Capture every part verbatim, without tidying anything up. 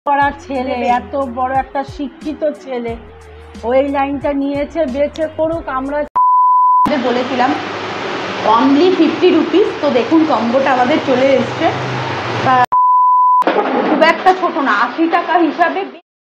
পড়ার ছেলে, এত বড় একটা শিক্ষিত ছেলে, ওই লাইনটা নিয়েছে, বেঁচে করুক। আমরা বলেছিলাম অনলি ফিফটি রুপিস, তো দেখুন কম্বোটা আমাদের চলে এসছে। খুব একটা ছোট না, আশি টাকা হিসাবে।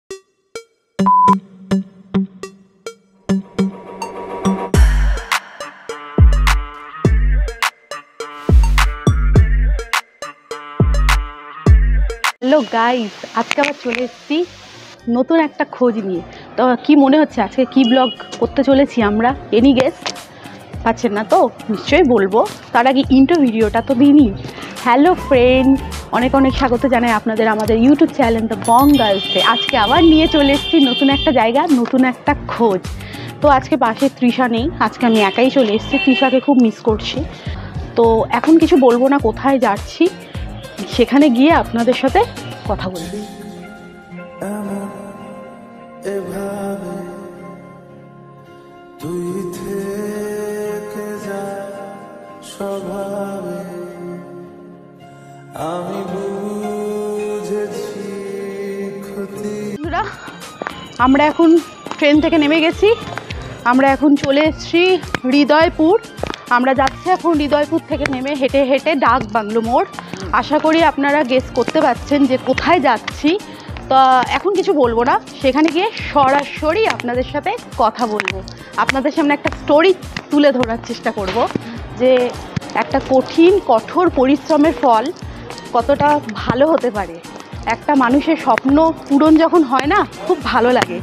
হ্যালো গাইস, আজকে আবার চলে এসেছি নতুন একটা খোঁজ নিয়ে। তো কি মনে হচ্ছে আজকে কি ব্লগ করতে চলেছি আমরা? এনি গেস পাচ্ছেন না তো? নিশ্চয়ই বলবো, তার আগে ইন্ট্রো ভিডিওটা তো দিইনি। হ্যালো ফ্রেন্ড, অনেক অনেক স্বাগত জানাই আপনাদের আমাদের ইউটিউব চ্যানেল দ্য বং গার্লসে। আজকে আবার নিয়ে চলে এসেছি নতুন একটা জায়গা, নতুন একটা খোঁজ। তো আজকে পাশে তৃষা নেই, আজকে আমি একাই চলে এসেছি। তৃষাকে খুব মিস করছি। তো এখন কিছু বলবো না কোথায় যাচ্ছি, সেখানে গিয়ে আপনাদের সাথে কথা বলবো। আমরা এখন ট্রেন থেকে নেমে গেছি, আমরা এখন চলে এসেছি হৃদয়পুর। আমরা যাচ্ছি এখন হৃদয়পুর থেকে নেমে হেঁটে হেঁটে ডাক বাংলো মোড়। আশা করি আপনারা গেস করতে পারছেন যে কোথায় যাচ্ছি। তো এখন কিছু বলবো না, সেখানে গিয়ে সরাসরি আপনাদের সাথে কথা বলবো, আপনাদের সামনে একটা স্টোরি তুলে ধরার চেষ্টা করব যে একটা কঠিন কঠোর পরিশ্রমের ফল কতটা ভালো হতে পারে। একটা মানুষের স্বপ্ন পূরণ যখন হয় না, খুব ভালো লাগে।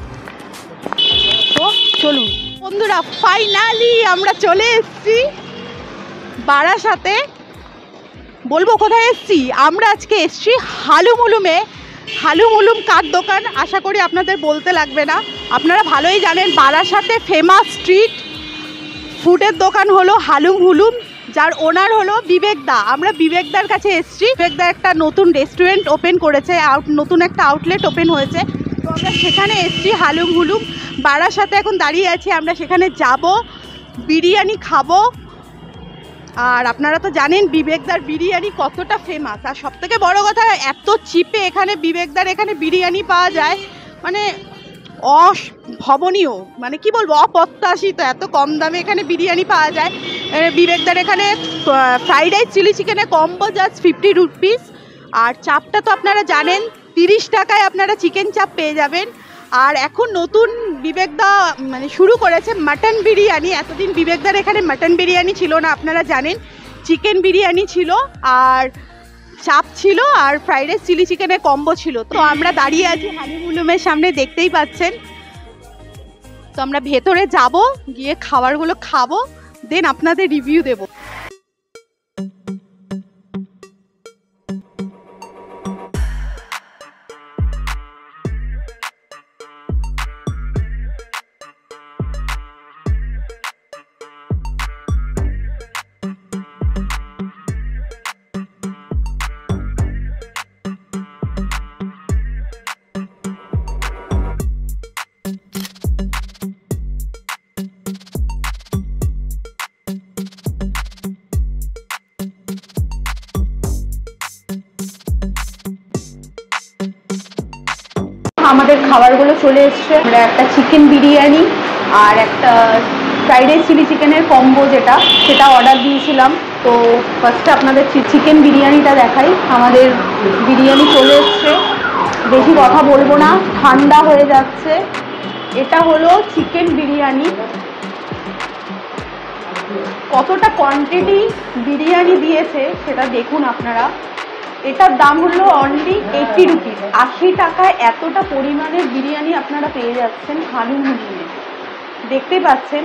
তো চলুন বন্ধুরা, ফাইনালি আমরা চলে এসেছি বারাসাতে। বলবো কোথায় এসেছি? আমরা আজকে এসেছি হালুমুলুমে। হালুমুলুম কার দোকান আশা করি আপনাদের বলতে লাগবে না, আপনারা ভালোই জানেন। বারাসাতে ফেমাস স্ট্রিট ফুডের দোকান হলো হালুমহুলুম, যার ওনার হলো বিবেকদা। আমরা বিবেকদার কাছে এসেছি। বিবেকদা একটা নতুন রেস্টুরেন্ট ওপেন করেছে, আউট নতুন একটা আউটলেট ওপেন হয়েছে। তো আমরা সেখানে এসেছি হালুমহুলুম বারাসাতে। এখন দাঁড়িয়ে আছি, আমরা সেখানে যাব, বিরিয়ানি খাবো। আর আপনারা তো জানেন বিবেকদার বিরিয়ানি কতটা ফেমাস। আর সবথেকে বড় কথা, এত চিপে এখানে বিবেকদার এখানে বিরিয়ানি পাওয়া যায়, মানে অভাবনীয়, মানে কি বলবো, অপ্রত্যাশিত। এত কম দামে এখানে বিরিয়ানি পাওয়া যায়। বিবেকদার এখানে ফ্রাইড রাইস চিলি চিকেনের কম্বো জাস্ট ফিফটি রুপিস। আর চাপটা তো আপনারা জানেন, তিরিশ টাকায় আপনারা চিকেন চাপ পেয়ে যাবেন। আর এখন নতুন বিবেকদা মানে শুরু করেছে মাটন বিরিয়ানি। এতদিন বিবেকদার এখানে মাটন বিরিয়ানি ছিল না, আপনারা জানেন। চিকেন বিরিয়ানি ছিল, আর চাপ ছিল, আর ফ্রাইড রাইস চিলি চিকেনের কম্বো ছিল। তো আমরা দাঁড়িয়ে আছি হালুমহুলুমের সামনে, দেখতেই পাচ্ছেন। তো আমরা ভেতরে যাব, গিয়ে খাবারগুলো খাবো, দেন আপনাদের রিভিউ দেবো। আমাদের খাবারগুলো চলে এসছে। আমরা একটা চিকেন বিরিয়ানি আর একটা ফ্রাইড রাইস চিলি চিকেনের কম্বো যেটা, সেটা অর্ডার দিয়েছিলাম। তো ফার্স্টে আপনাদের চিকেন বিরিয়ানিটা দেখাই। আমাদের বিরিয়ানি চলে এসছে, বেশি কথা বলবো না, ঠান্ডা হয়ে যাচ্ছে। এটা হলো চিকেন বিরিয়ানি। কতটা কোয়ান্টিটি বিরিয়ানি দিয়েছে সেটা দেখুন আপনারা। এটার দাম হলো অনলি এইটি রুপিস। আশি টাকায় এতটা পরিমাণের বিরিয়ানি আপনারা পেয়ে যাচ্ছেন হালুমহুলুমে। দেখতে পাচ্ছেন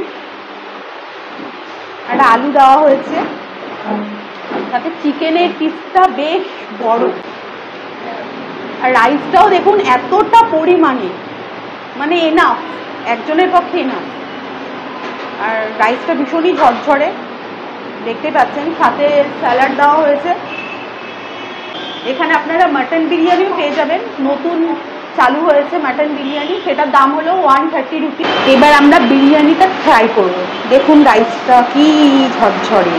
একটা আলু দেওয়া হয়েছে, তাতে চিকেনের পিসটা বেশ বড়। আর রাইসটাও দেখুন এতটা পরিমাণে, মানে এনাফ, একজনের পক্ষে এনাফ। আর রাইসটা ভীষণই ঝরঝরে, দেখতে পাচ্ছেন। সাথে স্যালাড দেওয়া হয়েছে। এখানে আপনারা মাটন বিরিয়ানিও পেয়ে যাবেন, নতুন চালু হয়েছে মাটন বিরিয়ানি, সেটার দাম হলো ওয়ান থার্টি রুপিস। এবার আমরা বিরিয়ানিটা ট্রাই করব। দেখুন রাইসটা কি ঝরঝরে।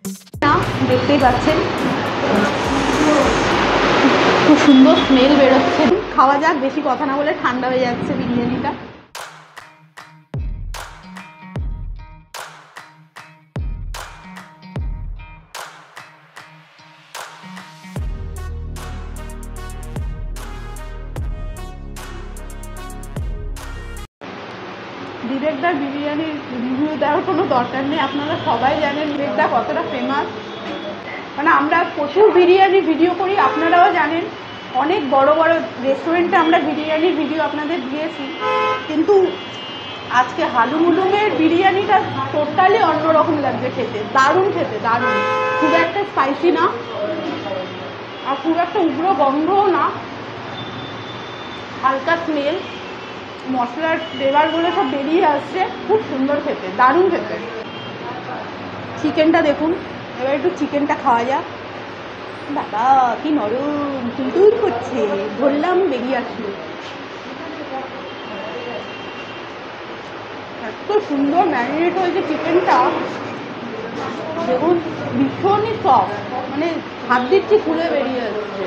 না দেখতেই পাচ্ছেন খুব সুন্দর স্মেল বেরোচ্ছে। খাওয়া যাক, বেশি কথা না বলে, ঠান্ডা হয়ে যাচ্ছে বিরিয়ানিটা। বিবেকদার বিরিয়ানির রিভিউ দেওয়ার কোনো দরকার নেই, আপনারা সবাই জানেন বিবেকদা কতটা ফেমাস। মানে আমরা প্রচুর বিরিয়ানি ভিডিও করি, আপনারাও জানেন অনেক বড় বড় রেস্টুরেন্টে আমরা বিরিয়ানির ভিডিও আপনাদের দিয়েছি, কিন্তু আজকে হালুমুলুমের বিরিয়ানিটা টোটালি অন্যরকম লাগছে খেতে, দারুণ খেতে, দারুণ। খুব একটা স্পাইসি না আর খুব একটা উগ্র গন্ধও না, হালকা স্মেল, মশলার ফ্লেভারগুলো সব বেরিয়ে আসছে, খুব সুন্দর খেতে, দারুণ খেতে। চিকেনটা দেখুন, এবার একটু চিকেনটা খাওয়া যাক। বাবা কি নরম, তুলতুল করছে, ধরলাম বেরিয়ে আসলো। এত সুন্দর ম্যারিনেট হয়েছে চিকেনটা, দেখুন ভীষণই সফট, মানে হাত দিচ্ছি খুলে বেরিয়ে আসছে।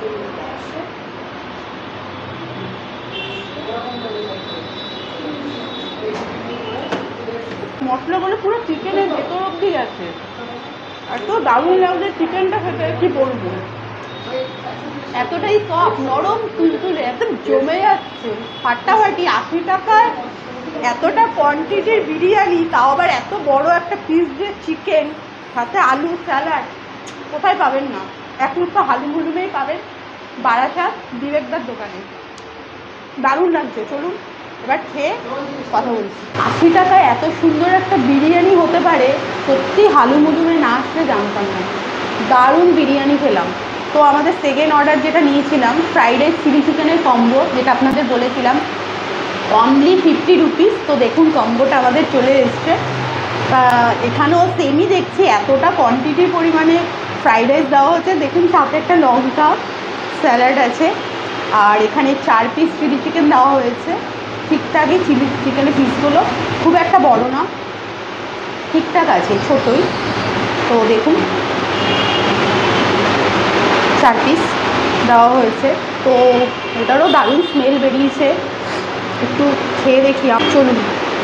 মশলাগুলো পুরো চিকেনের ভেতর অব্দি গেছে, এত দারুণ লাগছে চিকেনটা খেতে, কি বলবো, এতটাই সফট, নরম, তুলতুলে, একদম জমে যাচ্ছে ফাটাফাটি। আশি টাকায় এতটা কোয়ান্টিটির বিরিয়ানি, তাও আবার এত বড় একটা পিস দিয়ে চিকেন, সাথে আলু স্যালাড, কোথায় পাবেন না? একমাত্র হালুমুলুমেই পাবেন, বারাসাত বিবেকদার দোকানে। দারুণ লাগছে, চলুন এবার খেয়ে কথা বলছি। আশি টাকায় এত সুন্দর একটা বিরিয়ানি হতে পারে, সত্যি হালুমুলুমে না আসলে জানতাম না। দারুণ বিরিয়ানি খেলাম। তো আমাদের সেকেন্ড অর্ডার যেটা নিয়েছিলাম, ফ্রাইড রাইস চিলি চিকেনের কম্বো, যেটা আপনাদের বলেছিলাম অনলি ফিফটি রুপিস। তো দেখুন কম্বোটা আমাদের চলে এসছে। এখানেও সেমই দেখছি, এতটা কোয়ান্টিটির পরিমাণে ফ্রাইড রাইস দেওয়া হচ্ছে। দেখুন সাথে একটা লঙ্কা স্যালাড আছে, আর এখানে চার পিস চিলি চিকেন দেওয়া হয়েছে। ঠিকঠাকই চিলি চিকেনের পিসগুলো, খুব একটা বড় না, ঠিকঠাক আছে, ছোটোই। তো দেখুন চার পিস দেওয়া হয়েছে। তো এটারও দারুণ স্মেল বেরিয়েছে, একটু খেয়ে দেখি, চলুন।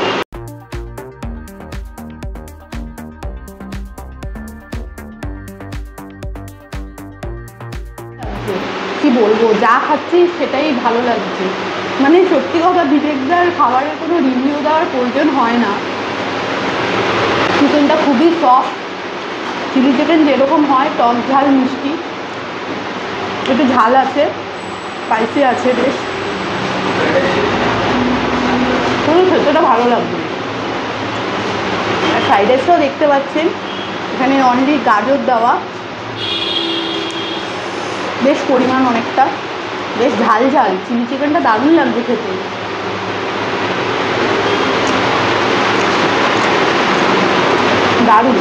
কি বলবো, যা খাচ্ছি সেটাই ভালো লাগছে। মানে সত্যি কথা, বিবেকদার খাবারের কোনো রিভিউ দেওয়ার প্রয়োজন হয় না। চিকেনটা খুবই সফট, চিলি চিকেন যেরকম হয়, টক ঝাল মিষ্টি, একটু ঝাল আছে, স্পাইসি আছে বেশ, পুরো খেতেটা ভালো লাগবে। আর ফ্রাইড রাইসটাও দেখতে পাচ্ছেন, এখানে অনলি গাজর দেওয়া, বেশ পরিমাণ অনেকটা, বেশ ঝাল ঝাল। চিলি চিকেনটা দারুণ লাগবে খেতে। দারুণ।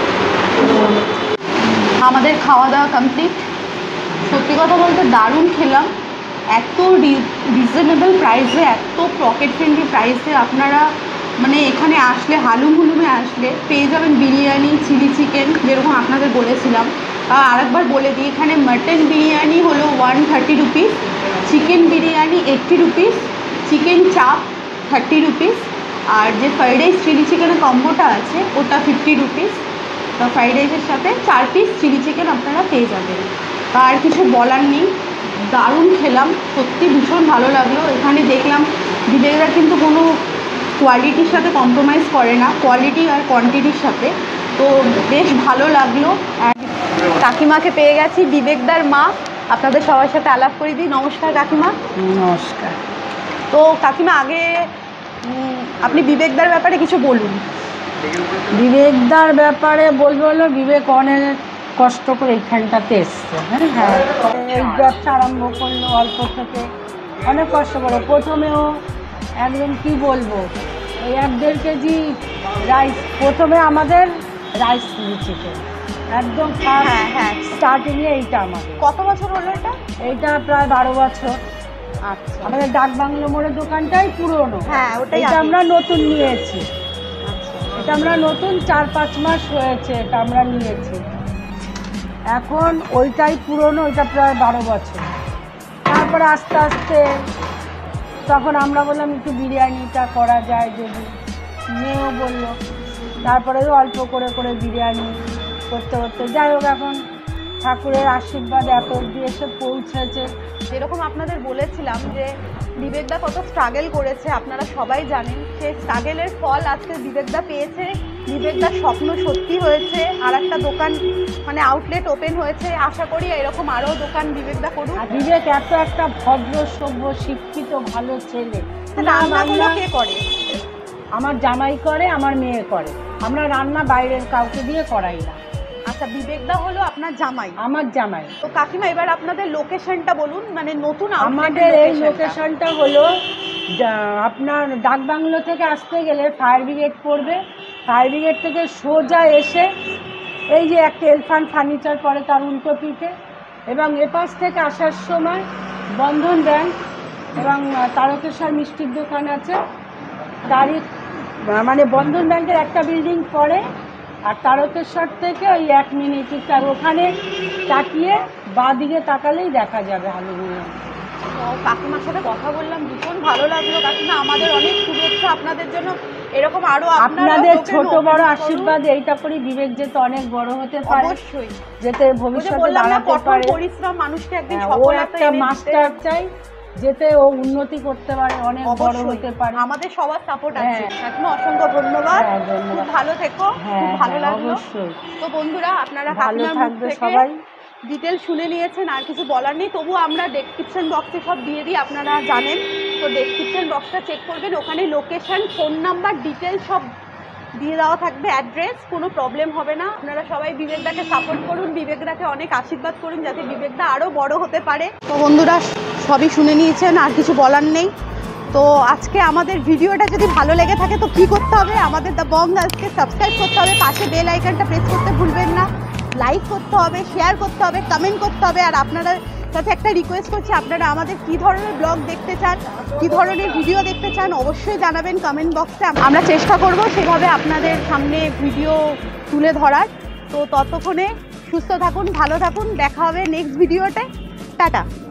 আমাদের খাওয়া দাওয়া কমপ্লিট। সত্যি কথা বলতে দারুণ খেলাম। এত রিজনেবল প্রাইসে, এত পকেট ফ্রেন্ডলি প্রাইসে আপনারা মানে এখানে আসলে, হালুমুলুমে আসলে পেয়ে যাবেন বিরিয়ানি, চিলি চিকেন, যেরকম আপনাদের বলেছিলাম। আরেকবার বলে দিই, এখানে মাটন বিরিয়ানি হলো one thirty rupees, chicken biryani eighty rupees, chicken chaap thirty rupees, আর যে ফ্রাইড রাইস চিলি চিকেনের কম্বোটা আছে ওটা ফিফটি রুপিস। তো ফ্রাইড রাইসের সাথে চার পিস চিলি চিকেন আপনারা পেয়ে যাবেন। আর কিছু বলার নেই, দারুণ খেলাম, সত্যি ভীষণ ভালো লাগলো। এখানে দেখলাম বিবেকরা কিন্তু কোনো কোয়ালিটির সাথে কম্প্রোমাইজ করে না, কোয়ালিটি আর কোয়ান্টিটির সাথে। তো বেশ ভালো লাগলো। আর কাকিমাকে পেয়ে গেছি, বিবেকদার মা, আপনাদের সবার সাথে আলাপ করে দিই। নমস্কার কাকিমা। নমস্কার। তো কাকিমা, আগে আপনি বিবেকদার ব্যাপারে কিছু বলুন। বিবেকদার ব্যাপারে বলবো হলো, বিবেক অনেক কষ্ট করে এইখানটাতে এসছে। হ্যাঁ হ্যাঁ এই ব্যবসা আরম্ভ করলো অল্প থেকে, অনেক কষ্ট করে। প্রথমেও একদম কি বলবো, এই এক দেড় কেজি রাইস, প্রথমে আমাদের রাইস চিলি একদম হ্যাঁ হ্যাঁ স্টার্টিংয়ে এইটা আমাদের। কত বছর হলো এটা? এইটা প্রায় বারো বছর। আচ্ছা, আমাদের ডাক বাংলো মোড়ের দোকানটাই পুরনো। হ্যাঁ ওটাই এটা আমরা নতুন নিয়েছি। আচ্ছা, এটা আমরা নতুন চার পাঁচ মাস হয়েছে এটা আমরা নিয়েছি। এখন ওইটাই পুরনো, ওইটা প্রায় বারো বছর। তারপরে আস্তে আস্তে তখন আমরা বললাম একটু বিরিয়ানিটা করা যায় যদি, মেয়েও বললো। তারপরে অল্প করে করে বিরিয়ানি করতে করতে যাই হোক এখন ঠাকুরের আশীর্বাদ এত অবধি এসে পৌঁছেছে। যেরকম আপনাদের বলেছিলাম যে বিবেকদা কত স্ট্রাগল করেছে, আপনারা সবাই জানেন। সেই স্ট্রাগলের ফল আজকে বিবেকদা পেয়েছে। বিবেকদার স্বপ্ন সত্যি হয়েছে, আর একটা দোকান মানে আউটলেট ওপেন হয়েছে। আশা করি এরকম আরও দোকান বিবেকদা করুন। আর বিবেক এত একটা ভদ্র সভ্য শিক্ষিত ভালো ছেলে। রান্নাগুলো কে করে? আমার জামাই করে, আমার মেয়ে করে। আমরা রান্না বাইরের কাউকে দিয়ে করাই না। আচ্ছা, বিবেকদা হলো আপনার জামাই? আমার জামাই। তো কাকিমা এবার আপনাদের লোকেশনটা বলুন, মানে নতুন আমাদের এই লোকেশনটা হলো আপনার ডাকবাংলো থেকে আসতে গেলে ফায়ার ব্রিগেড পড়বে। ফায়ার ব্রিগেড থেকে সোজা এসে এই যে একটা এলফান্ট ফার্নিচার পড়ে তার উল্টো পিঠে, এবং এপাশ থেকে আসার সময় বন্ধন ব্যাংক এবং তারকেশ্বর মিষ্টির দোকান আছে, তারই মানে বন্ধন ব্যাংকের একটা বিল্ডিং পড়ে। আর তারকেশ্বর থেকে ওই এক মিনিট আর ওখানে তাকিয়ে বাঁ দিকে তাকালেই দেখা যাবে হালুমিনিয়াম। কাকিমার সাথে কথা বললাম, ভীষণ ভালো লাগলো কাকিমা। আমাদের অনেক শুভেচ্ছা আপনাদের জন্য। এরকম আরো আপনাদের ছোট বড় আশীর্বাদ এইটা করি বিবেক যেতে অনেক বড় হতে পারে, অবশ্যই যেতে ভবিষ্যতে দাঁড়াতে পারে। পরিশ্রম মানুষকে একদিন ও একটা মাস্টার চাই, যেতে ও উন্নতি করতে পারে, অনেক বড় হতে পারে। আমাদের সবার সাপোর্ট আছে। কাকিমা অসংখ্য ধন্যবাদ, খুব ভালো থেকো, খুব ভালো লাগলো। তো বন্ধুরা আপনারা কাকিমার মুখ থেকে সবাই ডিটেল শুনে নিয়েছেন, আর কিছু বলার নেই। তবু আমরা ডেসক্রিপশন বক্সে সব দিয়ে দিই, আপনারা জানেন। তো ডেসক্রিপশন বক্সটা চেক করবেন, ওখানে লোকেশন, ফোন নাম্বার, ডিটেল সব দিয়ে দেওয়া থাকবে, অ্যাড্রেস, কোনো প্রবলেম হবে না। আপনারা সবাই বিবেকদাকে সাপোর্ট করুন, বিবেকদাকে অনেক আশীর্বাদ করুন যাতে বিবেকদা আরও বড় হতে পারে। তো বন্ধুরা সবই শুনে নিয়েছেন, আর কিছু বলার নেই। তো আজকে আমাদের ভিডিওটা যদি ভালো লেগে থাকে তো কী করতে হবে? আমাদের দ্য বং গার্লসকে সাবস্ক্রাইব করতে হবে, পাশে বেল আইকনটা প্রেস করতে ভুলবেন না, লাইক করতে হবে, শেয়ার করতে হবে, কমেন্ট করতে হবে। আর আপনারা সাথে একটা রিকোয়েস্ট করছি, আপনারা আমাদের কী ধরনের ব্লগ দেখতে চান, কী ধরনের ভিডিও দেখতে চান অবশ্যই জানাবেন কমেন্ট বক্সে। আমরা চেষ্টা করব সেভাবে আপনাদের সামনে ভিডিও তুলে ধরার। তো ততক্ষণে সুস্থ থাকুন, ভালো থাকুন, দেখা হবে নেক্সট ভিডিওতে। টাটা।